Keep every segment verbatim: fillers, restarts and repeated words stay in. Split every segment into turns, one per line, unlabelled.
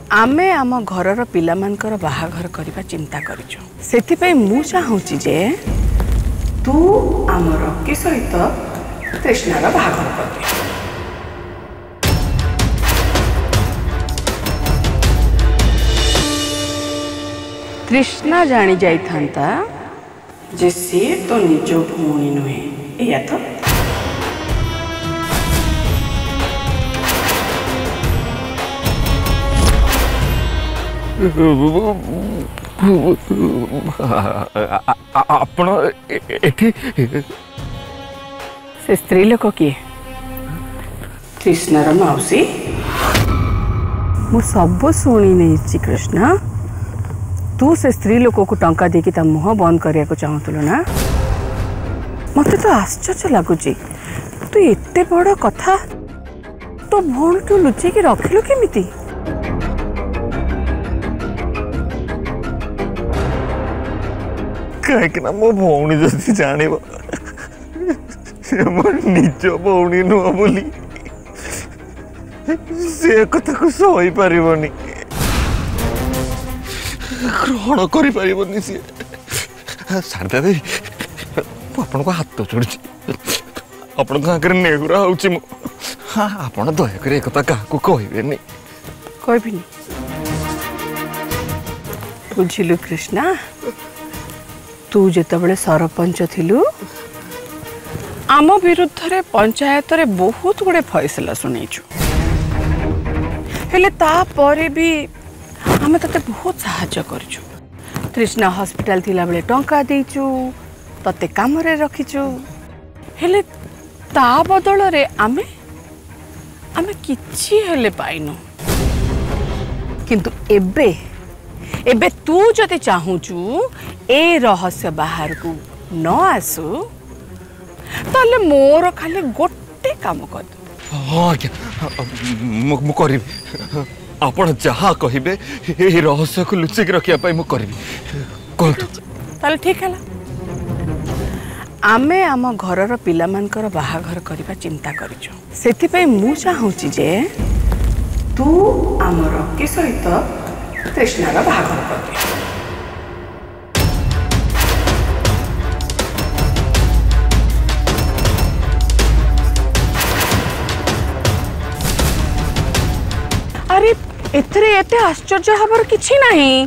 आमे आम घरर पिलामानकर बाहाघर करबा चिंता करिछु सेथिपई मु चाहूची जे तू आम रॉकी सहित कृष्णार बाहाघर कर दे। कृष्णा जानी जाई थांता जे सी तो निज भूमि नुहे एया तो
आपण एठी
से स्त्री लोक किए कृष्णार मौसी मु सब शुणी नहीं कृष्णा तू से स्त्री लोक को टंका देकी ता मुह बंद करिया को चाहतलु ना मते तो आश्चर्य लगुची तू एते बड़ कथा तो भौण तू लुचे की रखिलु केमिति
कहीं मो भौणी जदि जान मो निज भौणी नुह बोली से कथा को सही पारिबनी ग्रहण करि पारिबनी सी शारदा देवी आपण को हाथ जोड़ी आपण को आगे नेहुरा होउची मु हां आपण दया करे कथा का को कहबेनी
कहबिनी बुझिलु कृष्णा तू जेतबले सरपंच थिलु आम विरुद्ध रे पंचायत रे बहुत गुड़े फैसला सुनेछु हेले ता परे भी आमे तते बहुत सहायता करछु कृष्णा हॉस्पिटल थिला बेले टंका देछु तते काम रे रखिछु हेले ता बदल रे आमे आमे किछि हेले पाइनु किंतु एबे एबे तू जदि चाहूचु ए रहस्य बाहर को न आसु ताले मोर खाली गोटे काम कर
हां क्या मु करबी आपण जहा कहिबे ए रहस्य को लुचि के रखिया पई मु करबी कोन
ताले ठीक हैला आमे आम घरर पिलामानकर बाहाघर करबा चिंता करिछु सेथिपई मु चाहूची जे तू आम रॉकी सहित कृष्णार बाहाघर कर दे। अरे एथरे एते आश्चर्य हबर किछि नहीं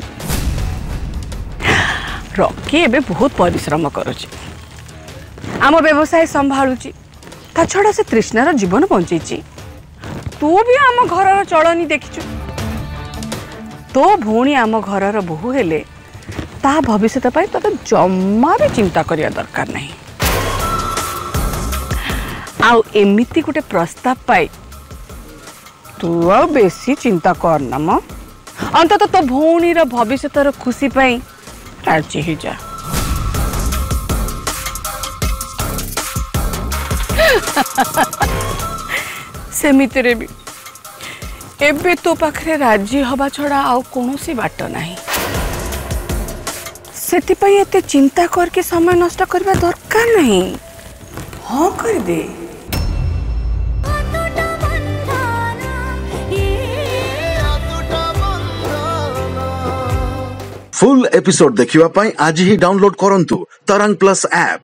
रॉकी एबे बहुत परिश्रम करूची आम व्यवसाय संभालुची ता छड़ा से कृष्णार जीवन बंचीची तू भी आम घरर चलनी देखिछु तो भौणी आम घरर बहु हेले ता भविष्य पाई तो जम्मा भी चिंता करिया दरकार नहीं आउ एमिति गोटे प्रस्ताव पाई तू आ बेसी चिंता करना म अंतत तो भौणी रो भविष्य खुशी पाई राजी ही जा सेमिति रे भी एबे तो पाखरे राजी हवा छड़ा आउ कोनोसी बाट नाही सेति पई एते चिंता करके समय नष्ट करबा दरकार नहीं हां कर दे।
फुल एपिसोड देखिवा पाई आज ही डाउनलोड करंतु तरंग प्लस ऐप।